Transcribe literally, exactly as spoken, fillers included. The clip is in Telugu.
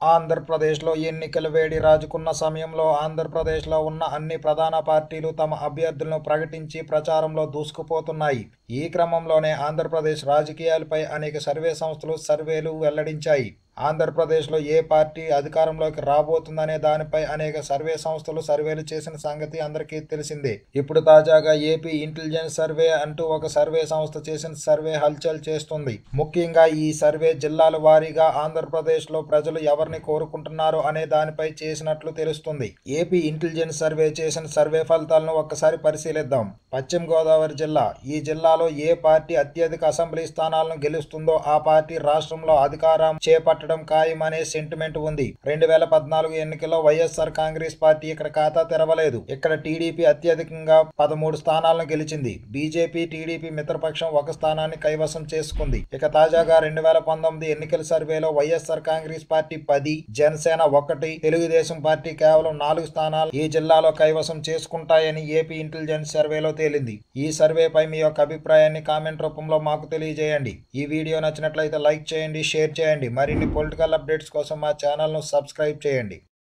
ఆంధ్రప్రదేశ్లో ఎన్నికల వేడి రాజుకున్న సమయంలో ఆంధ్రప్రదేశ్లో ఉన్న అన్ని ప్రధాన పార్టీలు తమ అభ్యర్థులను ప్రకటించి ప్రచారంలో దూసుకుపోతున్నాయి. ఈ క్రమంలోనే ఆంధ్రప్రదేశ్ రాజకీయాలపై అనేక సర్వే సంస్థలు సర్వేలు వెల్లడించాయి. ఆంధ్రప్రదేశ్లో ఏ పార్టీ అధికారంలోకి రాబోతుందనే దానిపై అనేక సర్వే సంస్థలు సర్వేలు చేసిన సంగతి అందరికీ తెలిసిందే. ఇప్పుడు తాజాగా ఏపీ ఇంటెలిజెన్స్ సర్వే అంటూ ఒక సర్వే సంస్థ చేసిన సర్వే హల్చల్ చేస్తుంది. ముఖ్యంగా ఈ సర్వే జిల్లాల వారీగా ఆంధ్రప్రదేశ్లో ప్రజలు ఎవరిని కోరుకుంటున్నారు అనే దానిపై చేసినట్లు తెలుస్తుంది. ఏపీ ఇంటెలిజెన్స్ సర్వే చేసిన సర్వే ఫలితాలను ఒక్కసారి పరిశీలిద్దాం. పశ్చిమ గోదావరి జిల్లా. ఈ జిల్లాలో ఏ పార్టీ అత్యధిక అసెంబ్లీ స్థానాలను గెలుస్తుందో ఆ పార్టీ రాష్ట్రంలో అధికారం చేపట్ట ఖాయమనే సెంటిమెంట్ ఉంది. రెండు వేల పద్నాలుగు ఎన్నికల్లో వైఎస్ఆర్ కాంగ్రెస్ పార్టీ ఇక్కడ ఖాతా తెరవలేదు. ఇక్కడ టీడీపీ అత్యధికంగా పదమూడు స్థానాలను గెలిచింది. బీజేపీ, టీడీపీ మిత్రపక్షం ఒక స్థానాన్ని కైవసం చేసుకుంది. ఇక తాజాగా రెండు వేల పంతొమ్మిది ఎన్నికల సర్వేలో వైఎస్ఆర్ కాంగ్రెస్ పార్టీ పది, జనసేన ఒకటి, తెలుగుదేశం పార్టీ కేవలం నాలుగు స్థానాలు ఈ జిల్లాలో కైవసం చేసుకుంటాయని ఏపీ ఇంటెలిజెన్స్ సర్వేలో తేలింది. ఈ సర్వేపై మీ యొక్క అభిప్రాయాన్ని కామెంట్ రూపంలో మాకు తెలియజేయండి. ఈ వీడియో నచ్చినట్లయితే లైక్ చేయండి, షేర్ చేయండి. మరిన్ని పొలిటికల్ అప్డేట్స్ కోసం మా ఛానల్ను సబ్స్క్రైబ్ చేయండి.